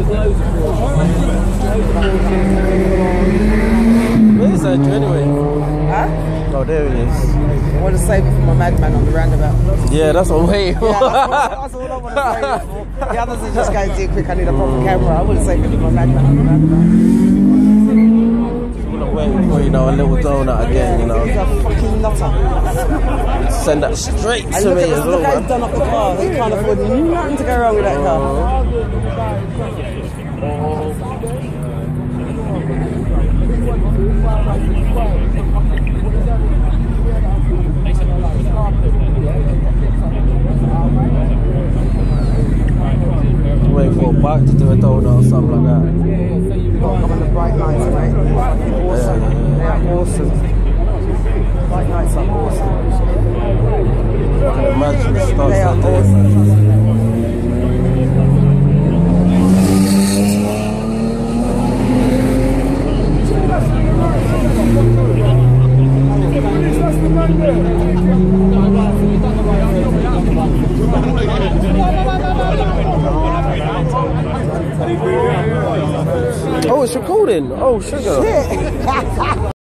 Where is Andrew anyway? Huh? Oh, there he is. I want to save it for my madman on the roundabout. Yeah, that's what I'm waiting for. Yeah, that's all I want to save it for. The others are just going too quick. I need a proper camera. I want to save it for my madman on the roundabout. I'm waiting for, you know, a little donut again, you know. He's a fucking nutter. Send that straight And to look me at as this, well, look how he's man. done up the car. He can't afford nothing to go wrong with that car. Waiting for a bike to do a donut or something like that. Come on the bright lights, mate. Awesome. They are awesome. Bright lights are awesome. I can imagine it starts They are like this. awesome. Oh, it's recording. Oh, sugar.